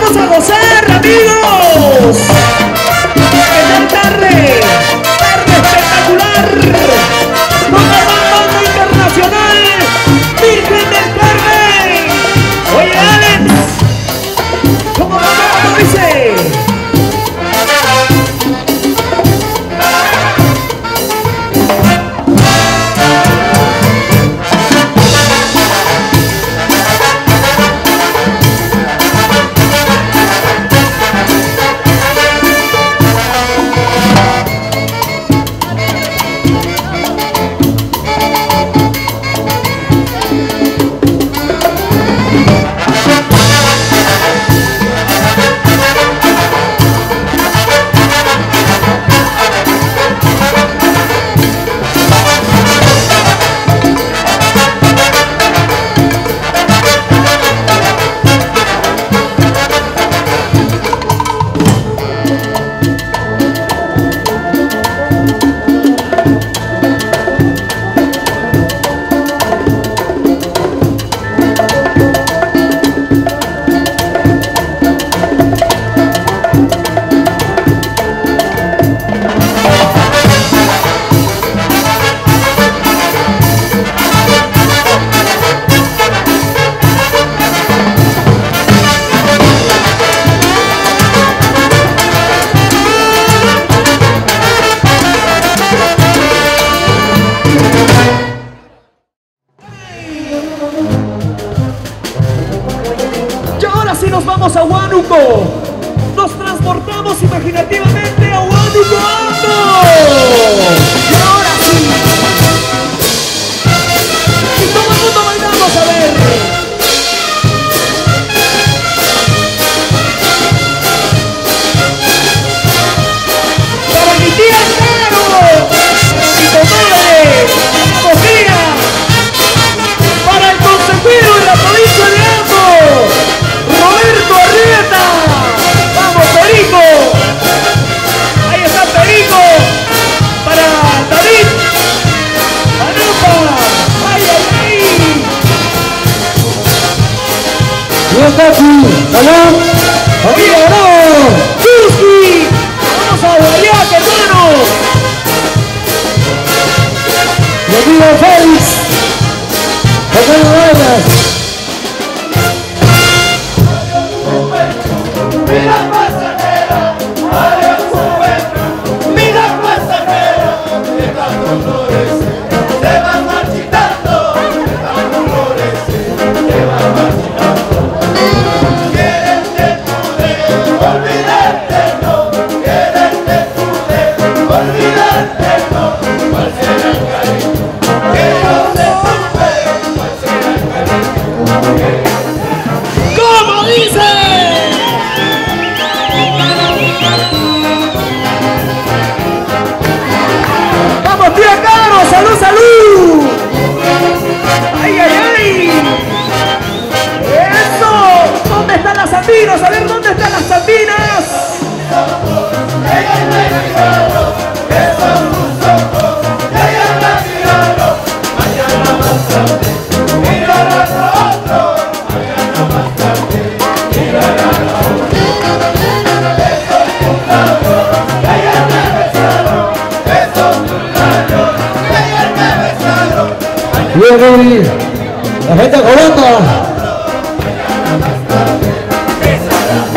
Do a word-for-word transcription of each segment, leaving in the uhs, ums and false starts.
Vamos a gozar, amigos. ¿Qué tal tarde? Tarde espectacular. Con la banda internacional Virgen del Carmen. Oye, Alex, ¿cómo va? ¿Cómo dice? Así nos vamos a Huánuco. Nos transportamos imaginativamente a Huánuco. Y ahora sí. Y todo el mundo bailamos, a ver. Para mi tía Caro y comadre Sofía. Para el consejero de la provincia de Ando, Roberto Arrieta. Vamos, Perico. Ahí está Perico. Para David Manupa. Ay, ay, ay. Bien, Casi. Salud. Familia, no. Tuski. Vamos a bailar, hermanos. Mi amigo Félix. Pequeño Vargas. Vida pasajera, adiós juventud. Vida pasajera, de tanto florecer, se van marchitando, de tanto florecer, se van marchitando. Quererte pude, olvidarte no, quererte pude, olvidarte no. ¿Cuál será el cariño que yo te tuve? ¿Cuál será el cariño que yo te tuve? ¿Cómo dice? ¡Vamos, tía Caro! ¡Salud, salud! ¡Ay, ay, ay! ¡Eso! ¿Dónde están las andinas? A ver, ¿dónde están las andinas? Ella me miraron, que son tus ojos. Ella me miraron, mañana más tarde mirarán a otro. Mañana más tarde mirarán a otro. Esos tus labios, ella me besaron. Esos tus labios, ella me besaron. Bien, bien. La gente colando. Mañana más tarde besarán.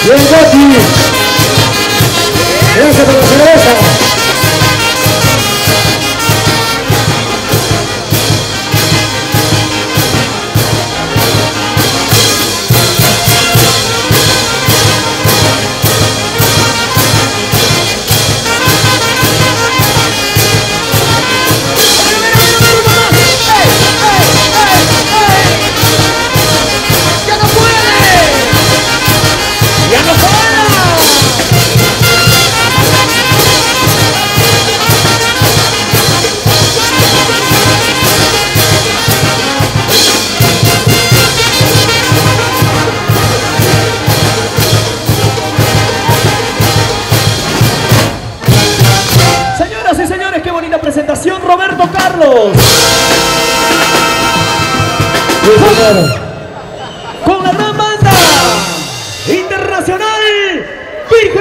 Bien, Goti. Gracias por la cerveza. Presentación Roberto Carlos. Sí, señor. Con la gran banda internacional Virgen